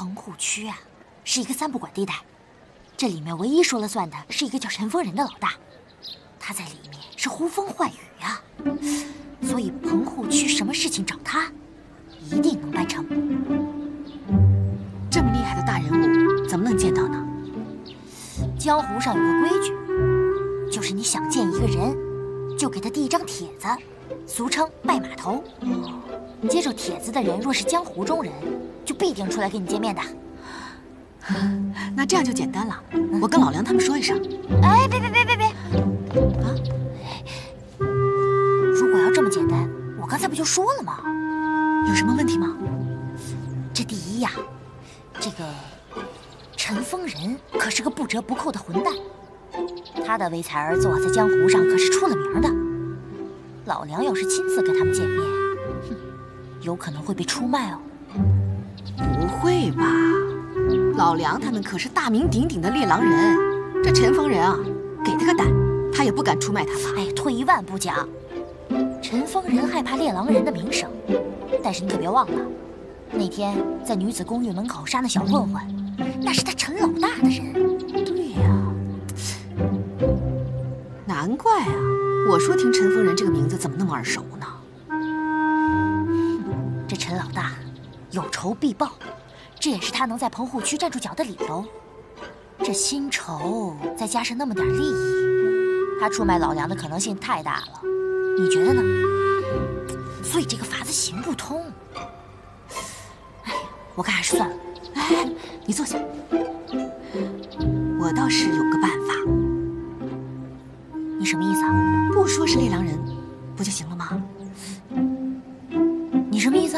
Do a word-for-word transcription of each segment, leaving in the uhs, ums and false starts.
棚户区啊，是一个三不管地带，这里面唯一说了算的是一个叫陈丰仁的老大，他在里面是呼风唤雨啊，所以棚户区什么事情找他，一定能办成。 这么厉害的大人物，怎么能见到呢？ 江湖上有个规矩，就是你想见一个人，就给他递一张帖子，俗称拜码头。接受帖子的人若是江湖中人，就必定出来跟你见面的。 那这样就简单了，我跟老梁他们说一声。 哎，别别别别别！啊，如果要这么简单，我刚才不就说了吗？ 有什么问题吗？ 这第一呀，这个陈丰仁可是个不折不扣的混蛋，他的唯才儿作在江湖上可是出了名的。老梁要是亲自跟他们见面，哼，有可能会被出卖哦。 不会吧？老梁他们可是大名鼎鼎的猎狼人，这陈丰仁啊，给他个胆，他也不敢出卖他吧？ 哎，退一万步讲，陈丰仁害怕猎狼人的名声，但是你可别忘了，那天在女子公寓门口杀那小混混，那是他陈老大的人。 对呀，难怪啊！我说听陈丰仁这个名字怎么那么耳熟呢？ 这陈老大有仇必报，这也是他能在棚户区站住脚的理由。这新仇再加上那么点利益，他出卖老梁的可能性太大了，你觉得呢？所以这个法子行不通。哎，我看还是算了。 哎，你坐下，我倒是有个办法。 你什么意思啊？ 不说是猎狼人，不就行了吗？ 你什么意思？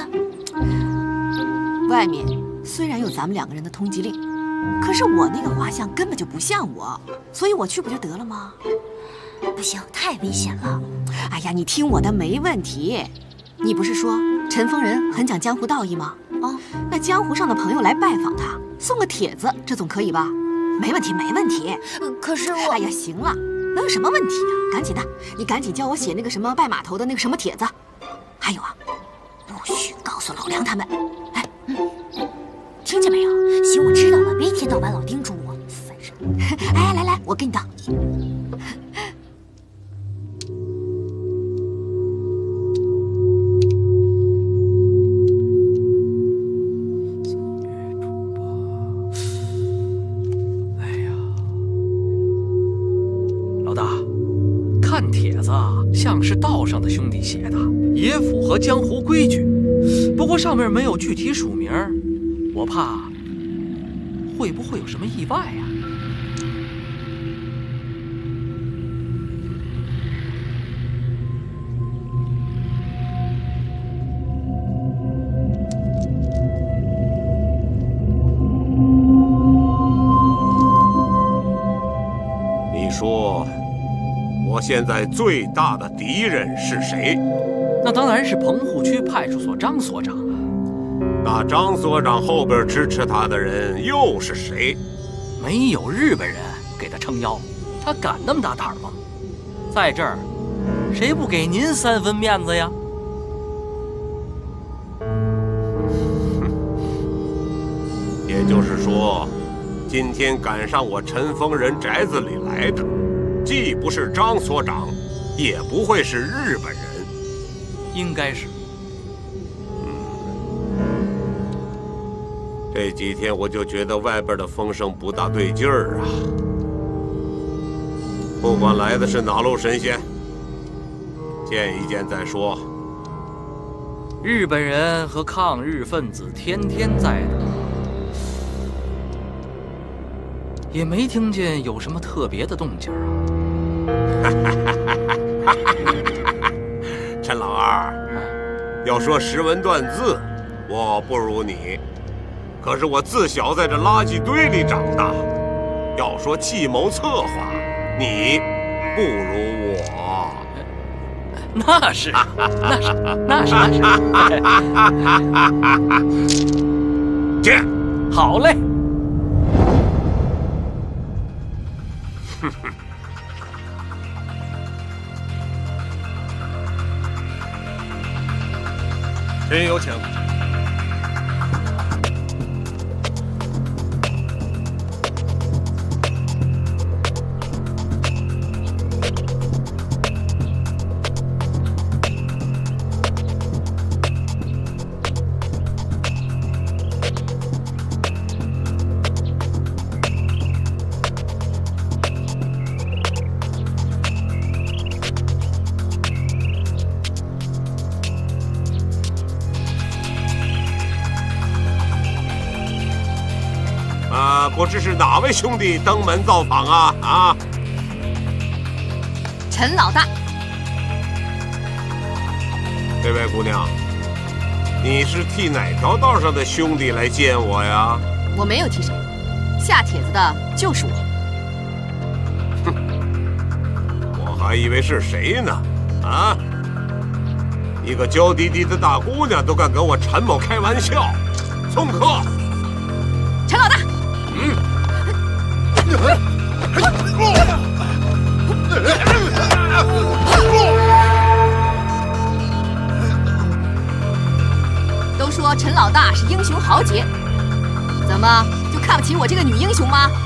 外面虽然有咱们两个人的通缉令，可是我那个画像根本就不像我，所以我去不就得了吗？ 不行，太危险了。 哎呀，你听我的，没问题。你不是说陈丰仁很讲江湖道义吗？ 啊， 那江湖上的朋友来拜访他，送个帖子，这总可以吧？没问题，没问题。 可是我…… 哎呀，行了，能有什么问题啊？赶紧的，你赶紧叫我写那个什么拜码头的那个什么帖子。还有啊，不许告诉老梁他们。哎，嗯，听见没有？ 行，我知道了，别一天到晚老叮嘱我，烦人。 哎，来来，我给你倒。 像是道上的兄弟写的，也符合江湖规矩。不过上面没有具体署名，我怕会不会有什么意外呀？ 你说我现在最大的敌人是谁？ 那当然是棚户区派出所张所长了。 那张所长后边支持他的人又是谁？ 没有日本人给他撑腰，他敢那么大胆吗？在这儿，谁不给您三分面子呀？ 也就是说，今天赶上我陈丰仁宅子里来的，既不是张所长，也不会是日本人， 应该是。 嗯，这几天我就觉得外边的风声不大对劲儿啊。不管来的是哪路神仙，见一见再说。 日本人和抗日分子天天在的，也没听见有什么特别的动静啊。 陈老二，要说识文断字，我不如你，可是我自小在这垃圾堆里长大。要说计谋策划，你不如我。 那是，那是，那是，那是。 见， 好嘞。 哼哼。 人有请。 我这是哪位兄弟登门造访啊？啊！ 陈老大， 这位姑娘，你是替哪条道上的兄弟来见我呀？ 我没有替谁，下帖子的就是我。 哼，我还以为是谁呢？啊！一个娇滴滴的大姑娘都敢跟我陈某开玩笑，送客。 陈老大， 嗯。 都说陈老大是英雄豪杰，怎么就看不起我这个女英雄吗？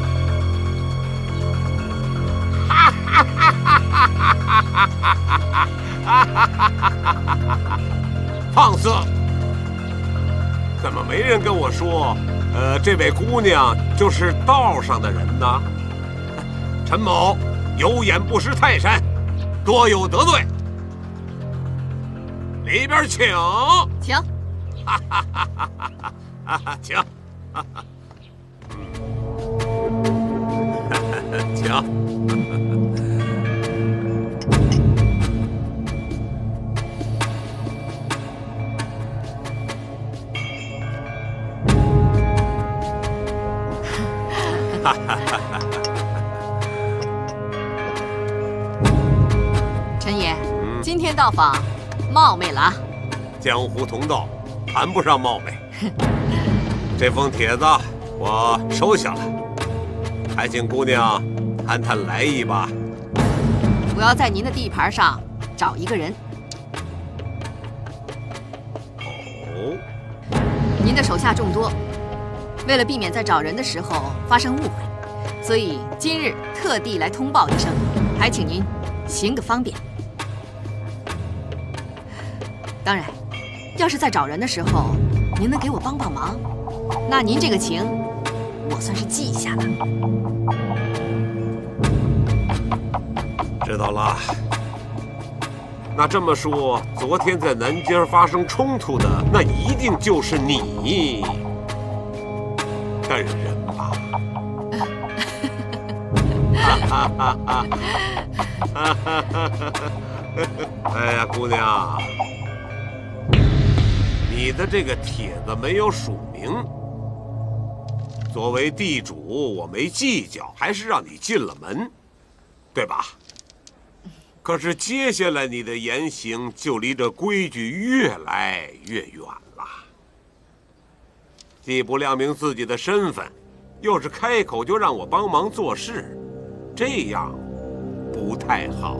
放肆！怎么没人跟我说，呃，这位姑娘就是道上的人呢？陈某有眼不识泰山，多有得罪。里边请， 请。 哈哈哈哈哈哈！请，哈哈，请。 陈爷，嗯、今天到访，冒昧了啊！ 江湖同道，谈不上冒昧。这封帖子我收下了，还请姑娘谈谈来意吧。 我要在您的地盘上找一个人。 哦。 您的手下众多，为了避免在找人的时候发生误会，所以今日特地来通报一声，还请您行个方便。当然，要是在找人的时候您能给我帮帮忙，那您这个情我算是记下了。 知道了。那这么说，昨天在南街发生冲突的，那一定就是你的人吧？哈哈哈哈哈！哎呀，姑娘，你的这个帖子没有署名，作为地主，我没计较，还是让你进了门，对吧？可是接下来你的言行就离这规矩越来越远了，既不亮明自己的身份，又是开口就让我帮忙做事，这样不太好。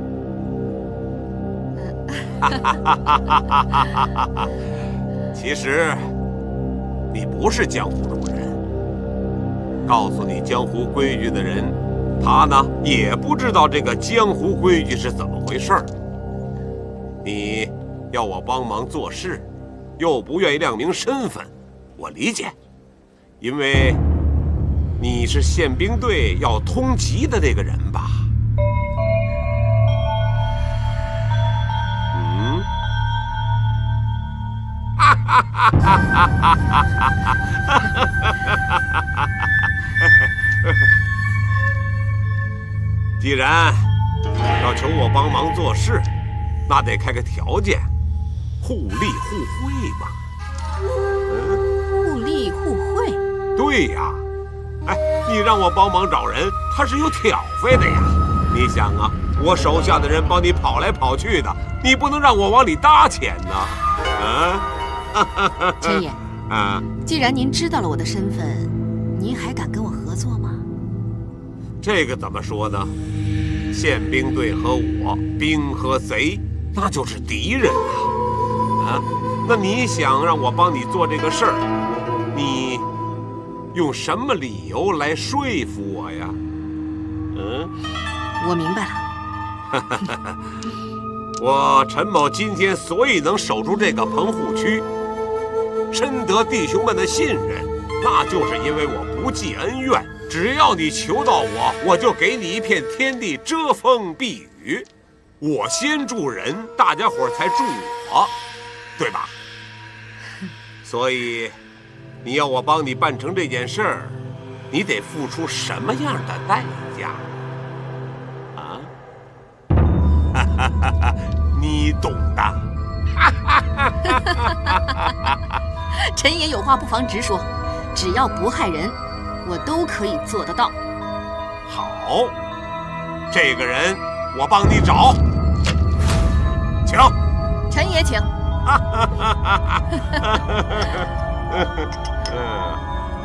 其实你不是江湖中人，告诉你江湖规矩的人，他呢也不知道这个江湖规矩是怎么回事儿。你要我帮忙做事，又不愿意亮明身份，我理解，因为你是宪兵队要通缉的那个人吧？嗯。哈哈哈哈哈哈！既然要求我帮忙做事，那得开个条件，互利互惠嘛。 嗯，互利互惠。 对呀，哎，你让我帮忙找人，他是有挑费的呀。你想啊，我手下的人帮你跑来跑去的，你不能让我往里搭钱呢。啊？ 陈爷， 啊， 既然您知道了我的身份，您还敢跟我合作吗？ 这个怎么说呢？宪兵队和我，兵和贼，那就是敌人啊！啊，那你想让我帮你做这个事儿，你用什么理由来说服我呀？嗯， 我明白了。 我陈某今天所以能守住这个棚户区，深得弟兄们的信任，那就是因为我不计恩怨。只要你求到我，我就给你一片天地遮风避雨。我先助人，大家伙才助我，对吧？所以，你要我帮你办成这件事儿， 你得付出什么样的代价？啊？哈哈哈哈，你懂的。哈哈哈哈哈！ 臣爷有话不妨直说，只要不害人，我都可以做得到。 好，这个人我帮你找，请。 臣爷请。 哈哈哈哈哈！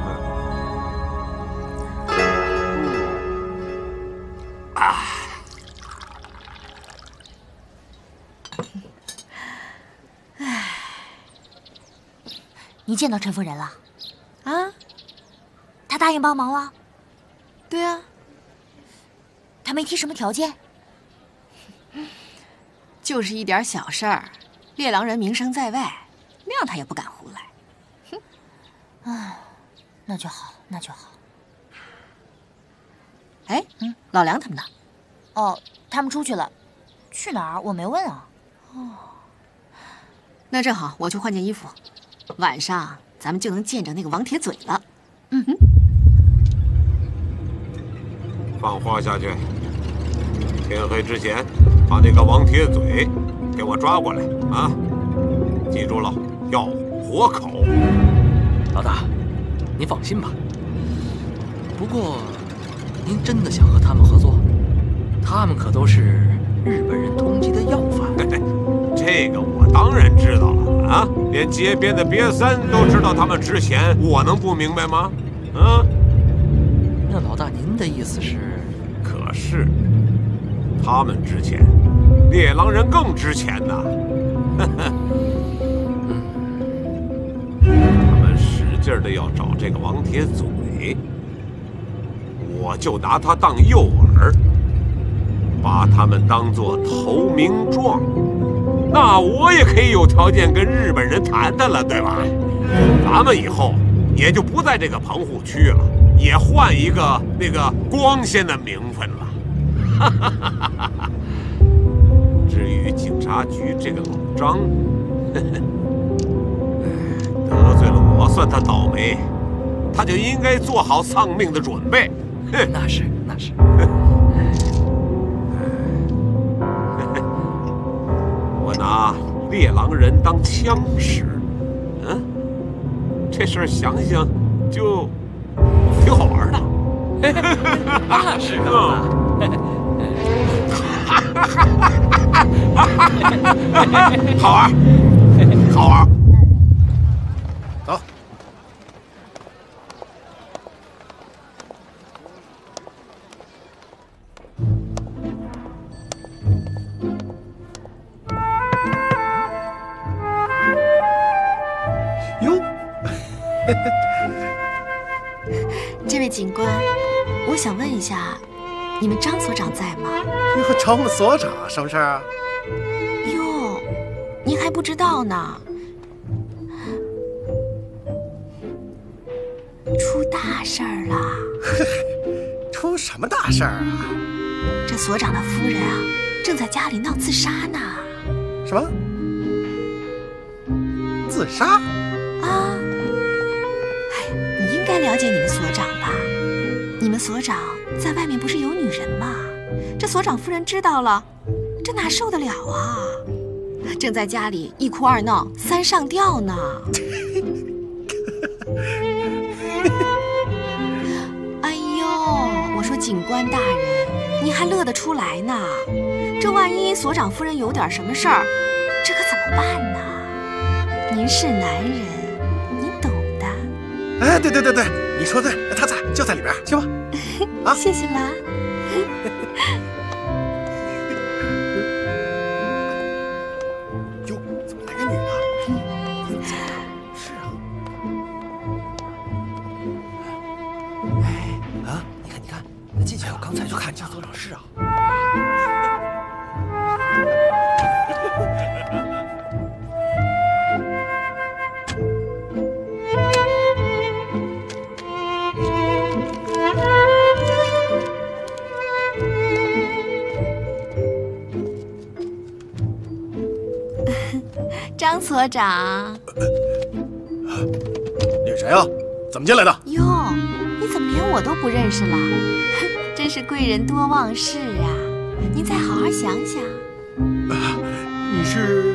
啊！ 唉，你见到陈夫人了？ 啊？ 她答应帮忙了？ 对啊。 她没提什么条件？ 就是一点小事儿，猎狼人名声在外，那样他也不敢胡来。 哼，啊，那就好，那就好。 哎，嗯，老梁他们呢？ 哦，他们出去了，去哪儿我没问啊。 哦，那正好，我去换件衣服，晚上咱们就能见着那个王铁嘴了。嗯哼， 放话下去，天黑之前把那个王铁嘴给我抓过来啊！记住了，要活口。 老大，您放心吧。不过，您真的想和他们合作？他们可都是日本人通缉的要犯。 这个我当然知道了啊！连街边的瘪三都知道他们值钱，我能不明白吗？啊？ 那老大，您的意思是？ 可是，他们值钱，猎狼人更值钱呐！他们使劲的要找这个王铁嘴，我就拿他当诱饵，把他们当作投名状，那我也可以有条件跟日本人谈谈了，对吧？咱们以后也就不在这个棚户区了，也换一个那个光鲜的名分了。至于警察局这个老张，得罪了我算他倒霉，他就应该做好丧命的准备。 那是那是。 我拿猎狼人当枪使，嗯，这事儿想想就挺好玩的。 那是啊。 好玩，好玩。 走。哟， 这位警官，我想问一下，你们张所长在吗？ 哟，找我们所长什么事儿啊？ 哟，您还不知道呢。出大事儿了！ 出什么大事儿啊？ 这所长的夫人啊，正在家里闹自杀呢。 什么？自杀？ 啊！哎，你应该了解你们所长吧？你们所长在外面不是有女人吗？这所长夫人知道了，这哪受得了啊？正在家里一哭二闹三上吊呢。哎呦，我说警官大人，您还乐得出来呢？这万一所长夫人有点什么事儿，这可怎么办呢？您是男人，您懂的。 哎，对对对对，你说对，他在就在里边，行吗？啊， 谢谢啦。 哟，怎么来个女的？是啊。哎啊，你看你看，那进去，我刚才就看见所长是啊。 张所长， 你是谁啊？怎么进来的？ 哟，你你怎么连我都不认识了？真是贵人多忘事啊！您再好好想想。 啊，你是？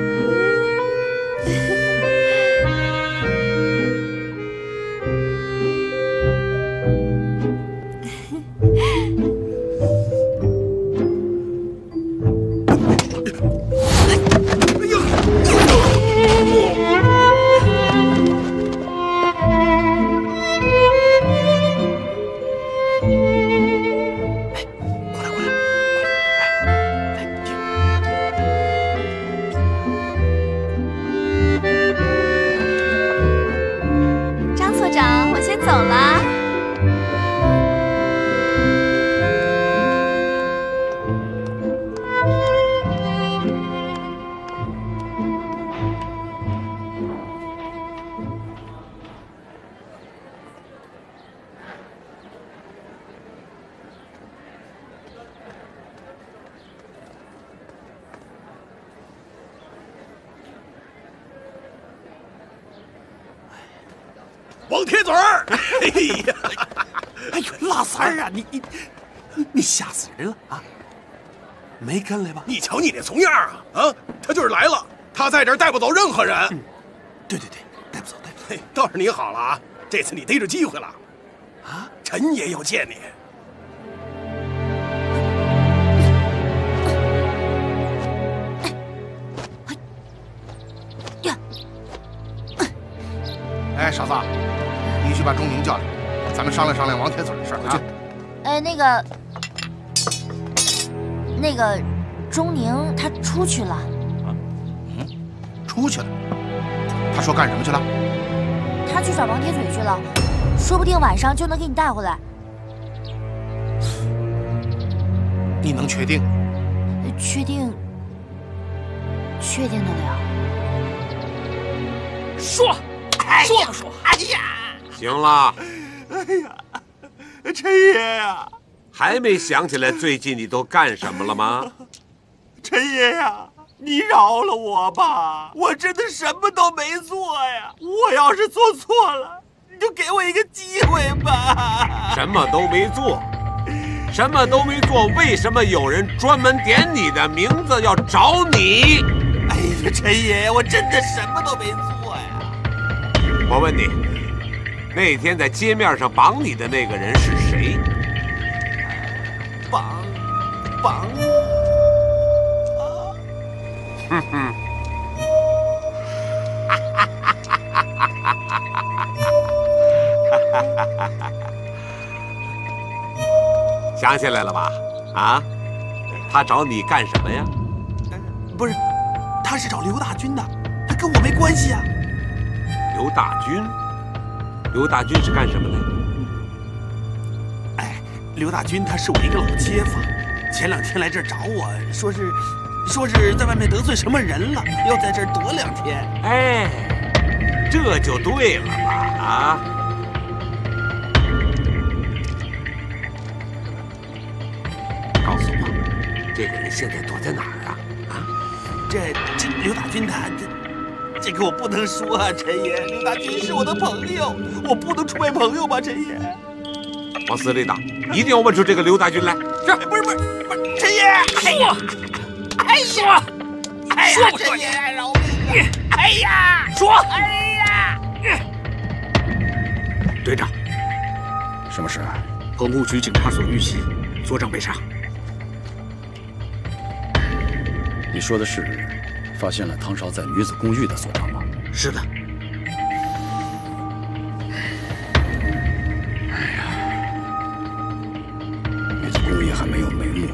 王铁嘴儿，哎呀，哎呦，老三儿啊，你你你吓死人了啊！没跟来吧？你瞧你那怂样啊！啊，他就是来了，他在这儿带不走任何人。嗯，对对对，带不走，带不走。嘿，倒是你好了啊，这次你逮着机会了。啊，陈爷要见你。 哎，嫂子，你去把钟宁叫来，咱们商量商量王铁嘴的事儿啊。 呃，那个，那个，钟宁他出去了。 嗯，出去了？他说干什么去了？ 他去找王铁嘴去了，说不定晚上就能给你带回来。 你能确定？ 确定，确定得了。 说。说不说？ 哎呀，行了。 哎呀，陈爷呀， 还没想起来最近你都干什么了吗？ 陈爷呀，你饶了我吧，我真的什么都没做呀。我要是做错了，你就给我一个机会吧。 什么都没做，什么都没做，为什么有人专门点你的名字要找你？ 哎呀，陈爷，我真的什么都没做。 我问你，那天在街面上绑你的那个人是谁？ 绑，绑，啊！ 哼哼，哈哈哈哈哈哈哈哈！想起来了吧？啊，他找你干什么呀？ 不是，他是找刘大军的，他跟我没关系啊。 刘大军，刘大军是干什么的？ 哎，刘大军他是我一个老街坊，前两天来这儿找我，说是，说是在外面得罪什么人了，要在这儿躲两天。 哎，这就对了吧？啊，告诉我，这个人现在躲在哪儿啊？啊， 这这刘大军他这。这个我不能说啊，陈爷，刘大军是我的朋友，我不能出卖朋友吧，陈爷。 往死里打，一定要问出这个刘大军来。 是，不是不是不是，陈爷，哎呀，哎呀，哎呀，陈爷饶命啊！哎呀， 说， 哎呀， 队长，什么事？棚户区警察所遇袭，所长被杀。 你说的是？发现了汤烧在女子公寓的所长吗？ 是的。 哎呀，女子公寓还没有眉目，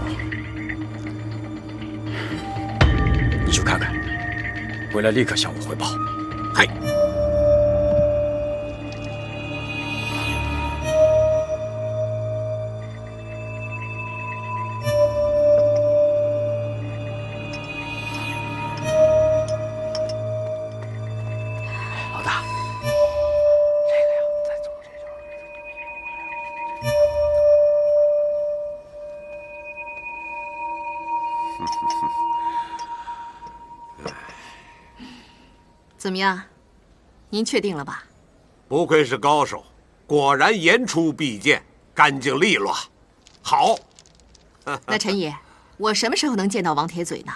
你去看看，回来立刻向我汇报。 嗨。 怎么样？您确定了吧？ 不愧是高手， 果然言出必践，干净利落。好。 那陈爷，我什么时候能见到王铁嘴呢？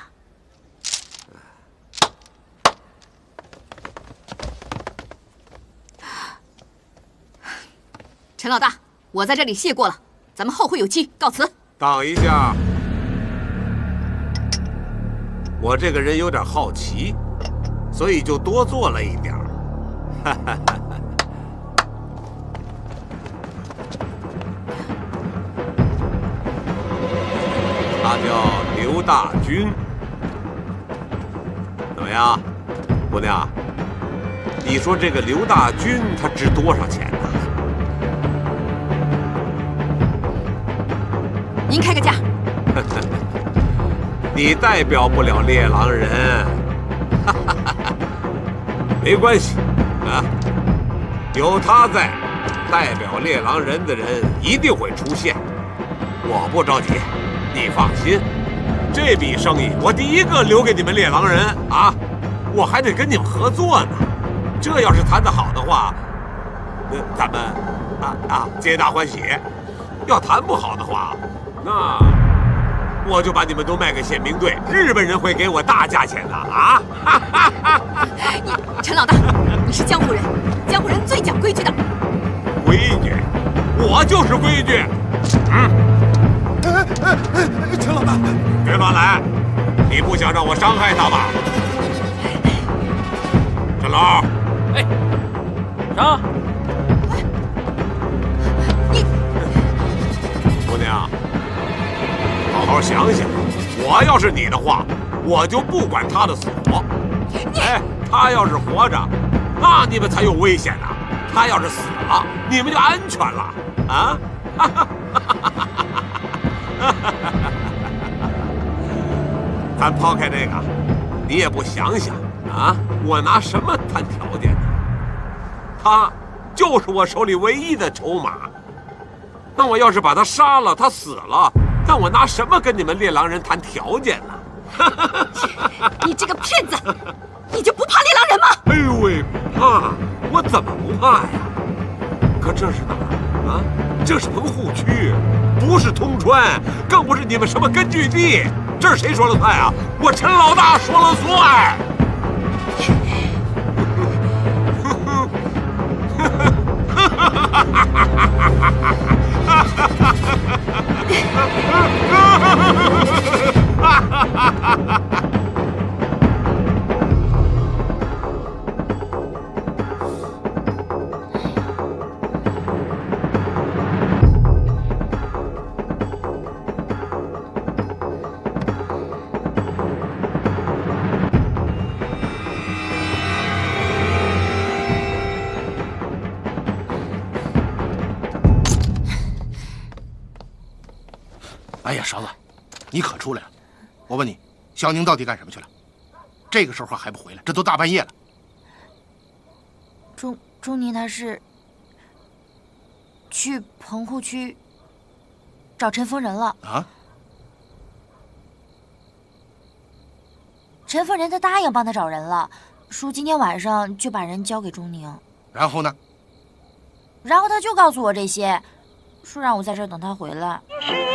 陈老大，我在这里谢过了，咱们后会有期，告辞。 等一下，我这个人有点好奇，所以就多做了一点儿。哈哈哈。他叫刘大军，怎么样，姑娘？你说这个刘大军他值多少钱呢？ 您开个价。 你代表不了猎狼人，没关系啊，有他在，代表猎狼人的人一定会出现。我不着急，你放心，这笔生意我第一个留给你们猎狼人啊，我还得跟你们合作呢。这要是谈得好的话，呃，咱们啊啊皆大欢喜；要谈不好的话，那我就把你们都卖给宪兵队，日本人会给我大价钱的啊！ 你陈老大，你是江湖人，江湖人最讲规矩的。 规矩，我就是规矩。嗯。 哎哎哎，陈老大， 别乱来！你不想让我伤害他吧？陈老， 哎，上！ 你， 姑娘。好好想想，我要是你的话，我就不管他的死活。哎，他要是活着，那你们才有危险呢；他要是死了，你们就安全了啊！咱抛开这个，你也不想想啊，我拿什么谈条件呢？他就是我手里唯一的筹码。那我要是把他杀了，他死了。那我拿什么跟你们猎狼人谈条件呢？ 你这个骗子，你就不怕猎狼人吗？ 哎呦喂，怕！我怎么不怕呀？可这是哪儿啊？这是棚户区，不是通川，更不是你们什么根据地。这是谁说了算啊？我陈老大说了算。 哎呀，勺子，你可出来了！我问你，小宁到底干什么去了？这个时候还不回来，这都大半夜了。 钟钟宁他是去棚户区找陈丰仁了啊？ 陈丰仁他答应帮他找人了，说今天晚上就把人交给钟宁。 然后呢？ 然后他就告诉我这些，说让我在这儿等他回来。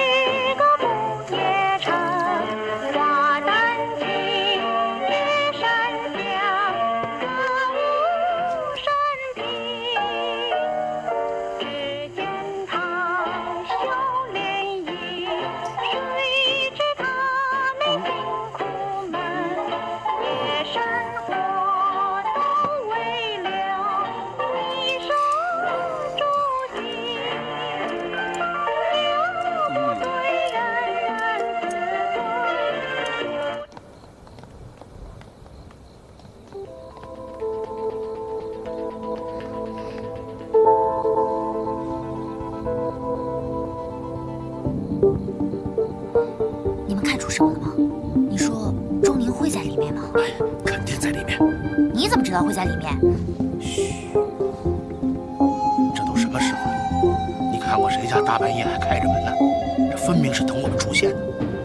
你们看出什么了吗？你说钟宁会在里面吗？ 哎，肯定在里面。 你怎么知道会在里面？ 嘘，这都什么时候了？你看我谁家大半夜还开着门呢？这分明是等我们出现的。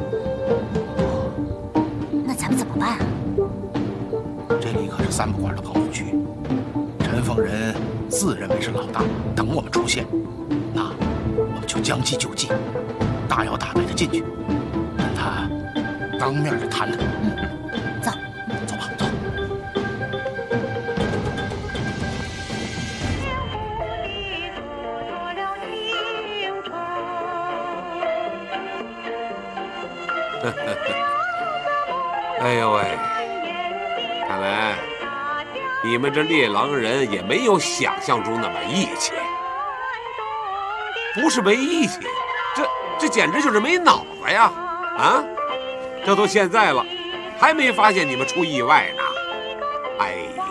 那咱们怎么办啊？ 这里可是三不管的棚户区，陈凤仁自认为是老大，等我们出现，那我们就将计就计，大摇大摆的进去，跟他当面的谈谈。 嗯，走， 走吧，走。 哎呦喂，看来你们这猎狼人也没有想象中那么义气。不是没义气，这这简直就是没脑子呀！啊，这都现在了，还没发现你们出意外呢。哎呀，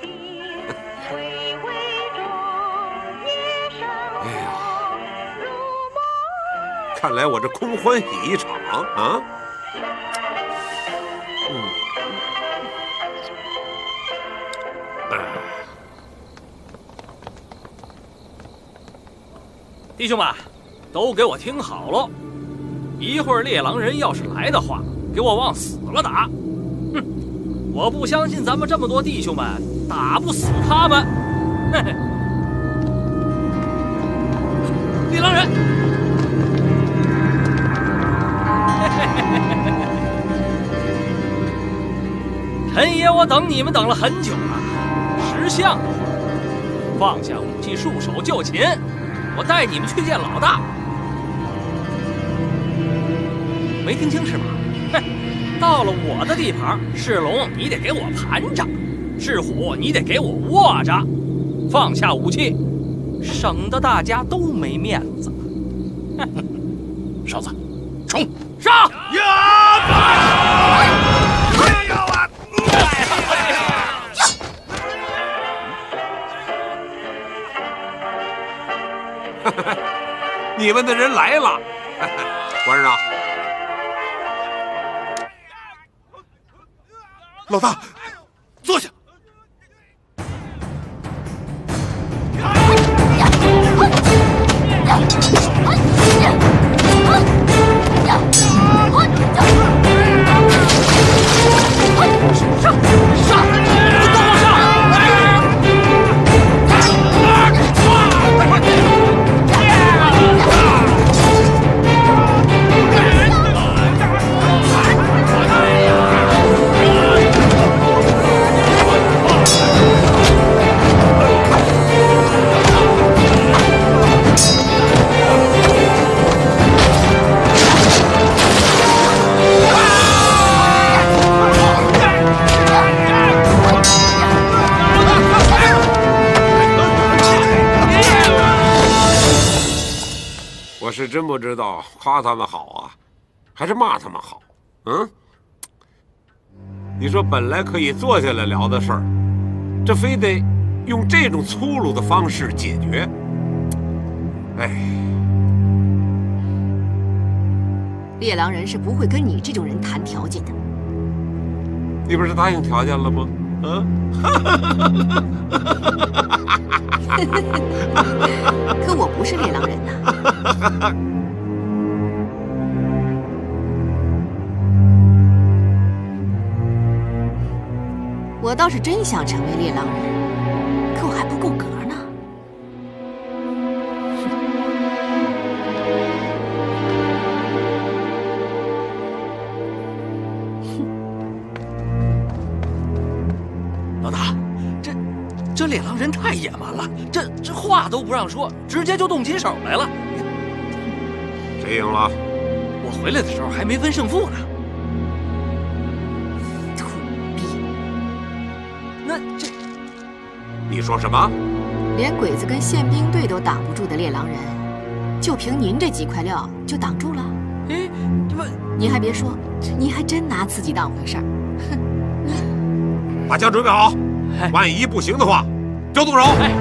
哎呀，看来我这空欢喜一场啊！嗯， 弟兄们，都给我听好了，一会儿猎狼人要是来的话，给我往死了打。哼，我不相信咱们这么多弟兄们打不死他们。嘿嘿，猎狼人，嘿嘿嘿嘿嘿。陈爷，我等你们等了很久了。识相的话，放下武器，束手就擒。我带你们去见老大。没听清是吧？哼，到了我的地盘，是龙你得给我盘着，是虎你得给我卧着。放下武器，省得大家都没面子。 哨子，冲！ 上！ 你们的人来了，官人啊！ 老大，坐下。 上上！都往上！ 我是真不知道夸他们好啊，还是骂他们好？嗯，你说本来可以坐下来聊的事儿，这非得用这种粗鲁的方式解决。哎， 猎狼人是不会跟你这种人谈条件的。 你不是答应条件了吗？嗯。 可我不是猎狼人呐。我倒是真想成为猎狼人，可我还不够格呢。 老大，这这猎狼人太野蛮了，这这话都不让说，直接就动起手来了。 谁赢了？ 我回来的时候还没分胜负呢。 土逼！ 那这， 你说什么？ 连鬼子跟宪兵队都挡不住的猎狼人，就凭您这几块料就挡住了？ 哎，这不， 您还别说，您还真拿自己当回事儿。哼！ 把枪准备好，万一不行的话，就动手。 哎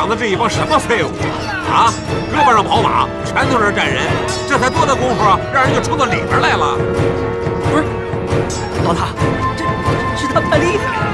养的这一帮什么废物啊！胳膊上跑马，拳头上站人，这才多大功夫，让人就冲到里边来了。 不是，老大，这这他太厉害了！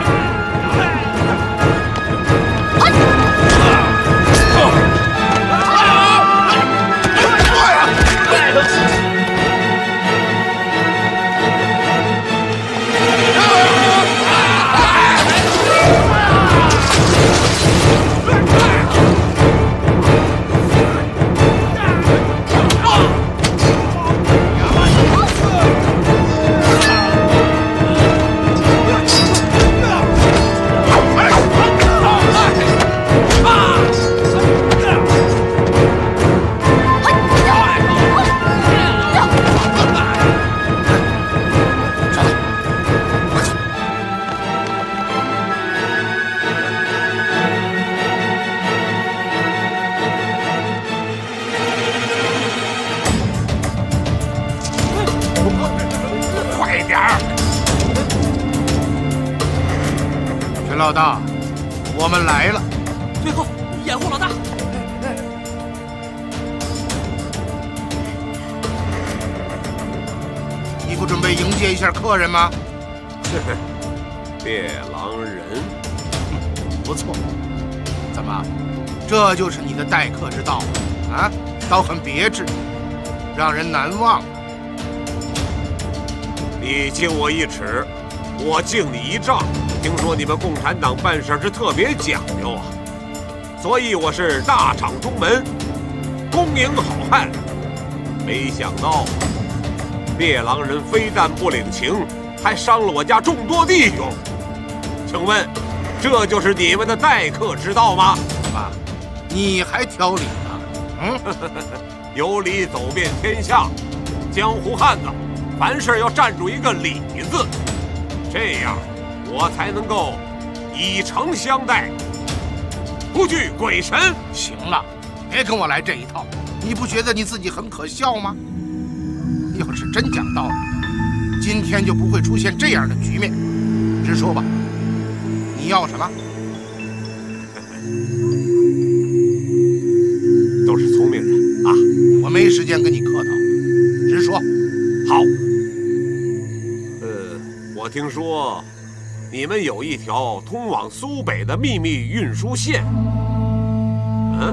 老大，我们来了。 最后掩护老大。 你不准备迎接一下客人吗？ 猎狼人， 不错。怎么，这就是你的待客之道啊？倒很别致，让人难忘。 你敬我一尺，我敬你一丈。 听说你们共产党办事是特别讲究啊，所以我是大厂中门，恭迎好汉。没想到，猎狼人非但不领情，还伤了我家众多弟兄。请问，这就是你们的待客之道吗？ 妈，你还挑理呢？嗯， 有理走遍天下，江湖汉子，凡事要站住一个理字，这样。 我才能够以诚相待，不惧鬼神。 行了，别跟我来这一套。你不觉得你自己很可笑吗？要是真讲道理，今天就不会出现这样的局面。直说吧，你要什么？ 都是聪明人啊！ 我没时间跟你客套，直说。 好。呃，我听说。 你们有一条通往苏北的秘密运输线，嗯，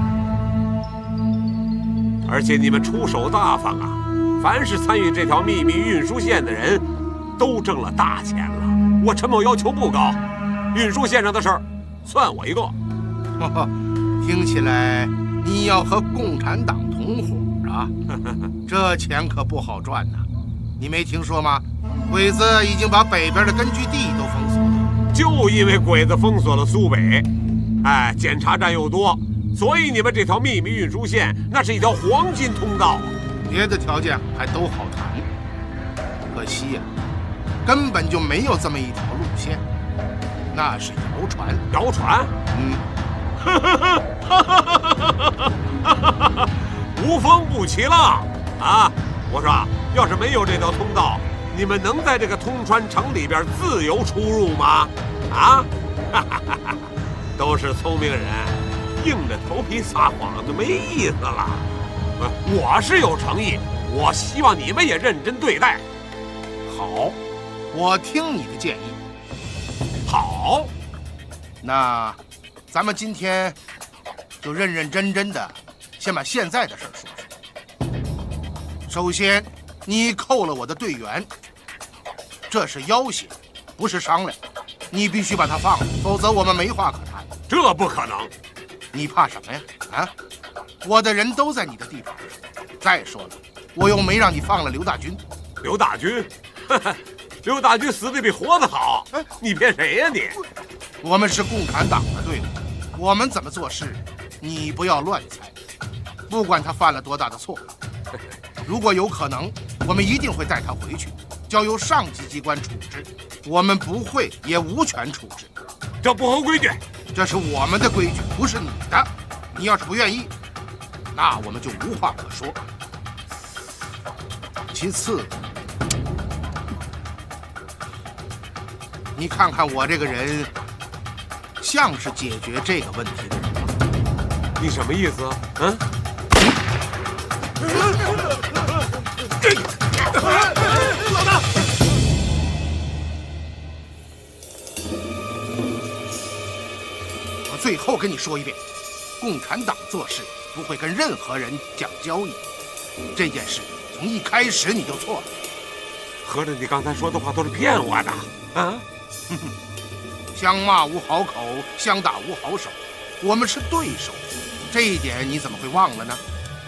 而且你们出手大方啊！凡是参与这条秘密运输线的人，都挣了大钱了。我陈某要求不高，运输线上的事儿，算我一个。 呵呵，听起来你要和共产党同伙啊？这钱可不好赚呐！你没听说吗？ 鬼子已经把北边的根据地都封锁了， 就因为鬼子封锁了苏北，哎，检查站又多，所以你们这条秘密运输线那是一条黄金通道， 别的条件还都好谈。可惜呀、啊，根本就没有这么一条路线，那是谣传。 谣传？嗯，无风不起浪啊！我说，要是没有这条通道。 你们能在这个通川城里边自由出入吗？啊，都是聪明人，硬着头皮撒谎就没意思了。我是有诚意，我希望你们也认真对待。 好，我听你的建议。 好， 那咱们今天就认认真真的，先把现在的事说说。首先，你扣了我的队员。 这是要挟，不是商量。你必须把他放了，否则我们没话可谈。 这不可能！ 你怕什么呀？啊！我的人都在你的地盘上。再说了，我又没让你放了刘大军。 刘大军，刘大军死的比活的好。哎，你骗谁呀你？ 我们是共产党的队伍，我们怎么做事，你不要乱猜。不管他犯了多大的错，如果有可能，我们一定会带他回去。 交由上级机关处置，我们不会也无权处置， 这不合规矩。 这是我们的规矩，不是你的。你要是不愿意，那我们就无话可说。其次，你看看我这个人，像是解决这个问题的人吗？ 你什么意思？嗯？ 老大， 我最后跟你说一遍，共产党做事不会跟任何人讲交易。这件事从一开始你就错了。 合着你刚才说的话都是骗我的啊？ 哼哼，相骂无好口，相打无好手，我们是对手，这一点你怎么会忘了呢？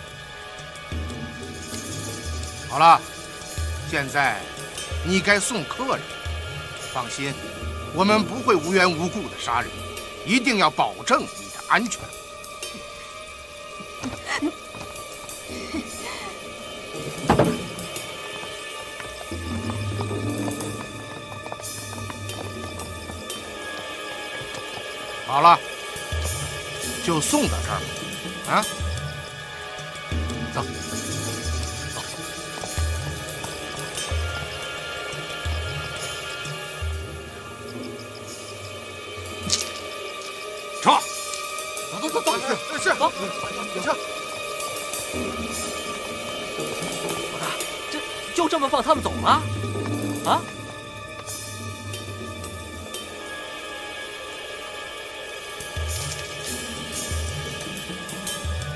好了，现在你该送客人。放心，我们不会无缘无故的杀人，一定要保证你的安全。好了，就送到这儿吧。啊，走，走。 撤！ 走走走走，是是，走，有车。 老大，这就这么放他们走了？啊？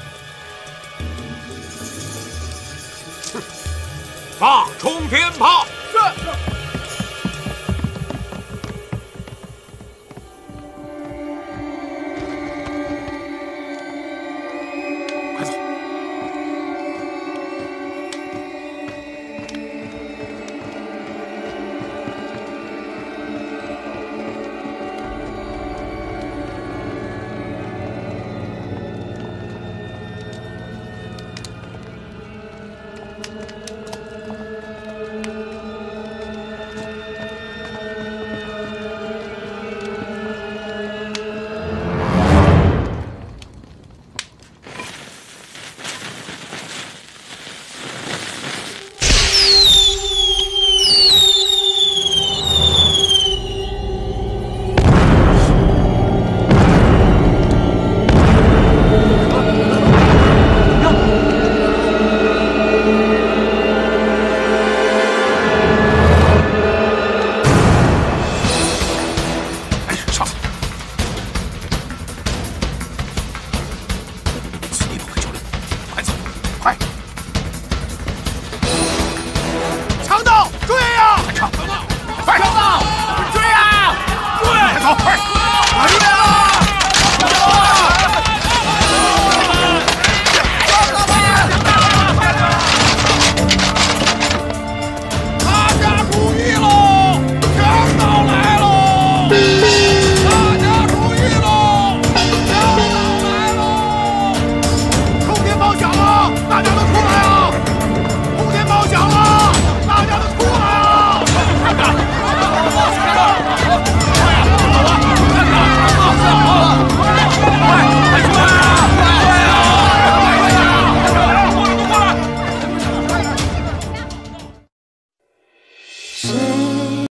放冲天炮！